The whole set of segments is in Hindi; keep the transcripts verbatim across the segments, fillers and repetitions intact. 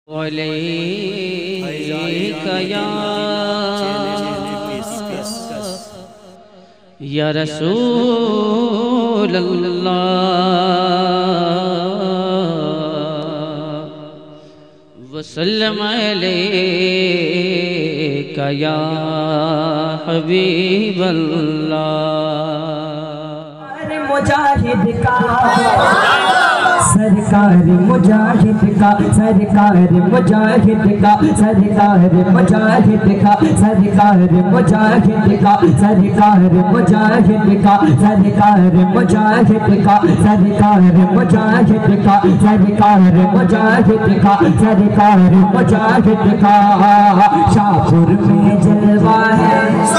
या रसूल अल्लाह वसल्लम अलैका या हबीब अल्लाह। मुजाहिद का सरकार मुजाहिद का सरकार मुजाहिद का सरकार मुजाहिद का सरकार मुजाहिद का सरकार मुजाहिद का सरकार मुजाहिद का सरकार मुजाहिद का सरकार मुजाहिद का सरकार मुजाहिद का शाहपुर में जलवा है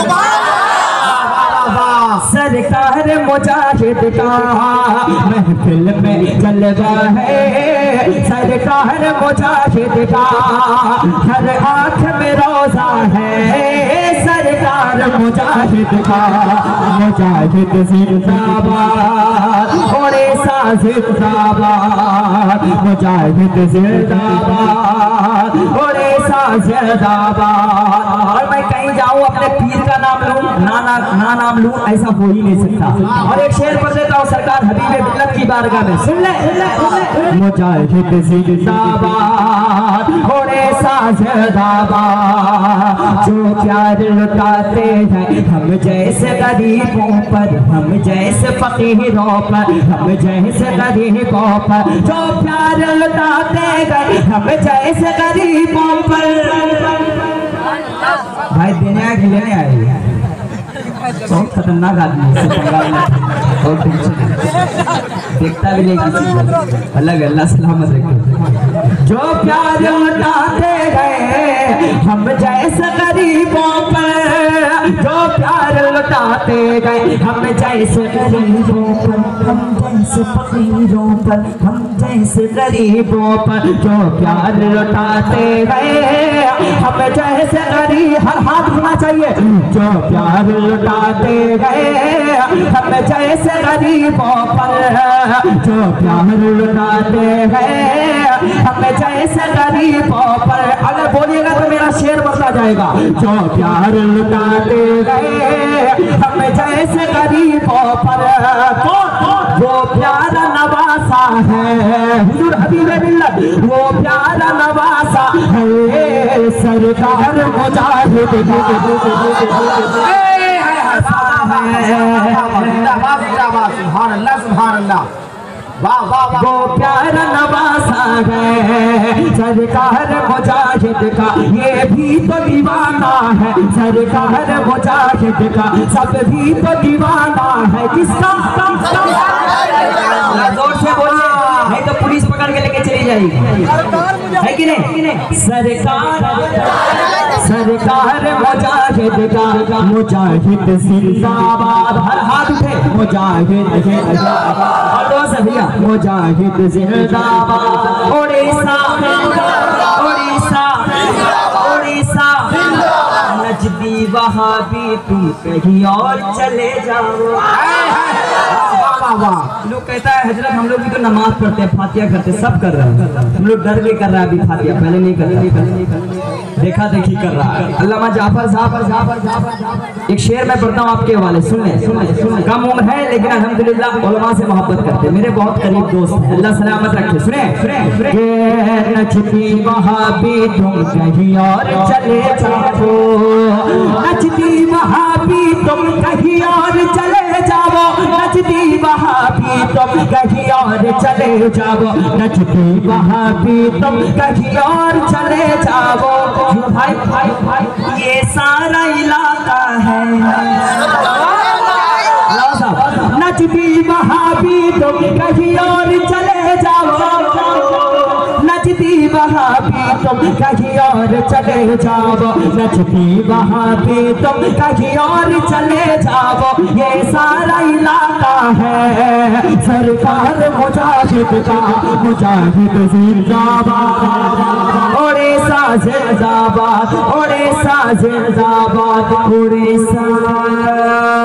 सरकार मुजाहिद का महफिल में जलवा है सरकार मुजाहिद का हर आँख में रोजा है सरकार मुजाहिद का मुजाहिद जिंदाबाद ओडिशा जिंदाबाद मुजाहिद जिंदाबाद ओडिशा जिंदाबाद। और मैं कहीं जाऊँ अपने पीर का नाम लूँ ना ना ना नाम लूँ ऐसा हो ही नहीं सकता। और एक शेर पढ़ देता हूँ सरकार हबीब मिल्लत की बारगाह में सुन ले मुजाहिद जिंदाबाद ओडिशा जिंदाबाद जो प्यार लुटाते हैं हम जैसे गरीबों पर हम जैसे फकीरों पर हम जैसे गरीबों पर जो प्यार लुटाते गए हम जैसे गरीबों पर। भाई देने आए कि लेने आए बहुत खतरनाक आदमी है बहुत टेंशन देखता भी नहीं किसी को अलग अल्लाह सलामत रखे। जो प्यार लुटाते गए हम जैसे गरीबों पर जो प्यार लुटाते गए हम जैसे गरीबों पर हम जैसे फकीरों पर हम जैसे गरीबों पर जो प्यार लुटाते गए हम जैसे गरीब हर हाथ होना चाहिए जो प्यार लुटाते गए हम जैसे गरीबों पर जो प्यार लुटाते गए हम जैसे गरीबों पर। अगर बोलिएगा तो मेरा शेर बढ़ता जाएगा। जो प्यार लुटाते गए हम जैसे गरीबों पर वो प्यारा नवासा है हुजूर हबीब मिल्लत वो प्यारा नवासा है सरकार मुजाहिद वो प्यारा नवासा है सरकार मुजाहिद का ये भी तो दीवाना है सरकार मुजाहिद का सब भी तो दीवाना है। किसका जोर से बोलिए नहीं तो पुलिस पकड़ के लेके चली जाएगी है कि नहीं। सरकार सरकार मुजाहिद का मुजाहिद जिंदाबाद हर हाथ उठे मुजाहिद जिंदाबाद भैया मुजाहिद जिंदाबाद ओडिशा ओडिशा ओडिशा नजदी वहाबी तुम कहीं और चले जाओ। लोग कहता है हजरत हम लोग भी तो नमाज पढ़ते हैं फातिया करते सब कर रहे हैं हम लोग डर भी कर रहा है अभी फातिया पहले नहीं कर रहे देखा देखी कर रहा है। अल्लामा जाफर साहब एक शेर मैं पढ़ता हूँ आपके हवाले सुन ले सुन ले सुन ले। कम उम्र है लेकिन अल्हम्दुलिल्लाह उलमा से मोहब्बत करते मेरे बहुत करीब दोस्त हैं अल्लाह सलामत रखे। सुने नचती वहाबी तुम कहीं और चले जाओ नचती वहाबी तुम कहीं और चले जाओ नचती वहाबी तुम कहीं और चले जाओ नचती वहाबी तुम कहीं और चले जाओ। भाई भाई भाई ये सारा इलाका है नचती वहाबी तुम कहीं और चले जाओ नचती वहाबी तुम कहीं और चले जाओ नचती वहाबी तुम कहीं और चले जाओ। ये सारा इलाका है सरकार मुजाहिद का मुजाहिद जिंदाबाद ओडिशा जिंदाबाद ओडिशा जिंदाबाद ओडिशा।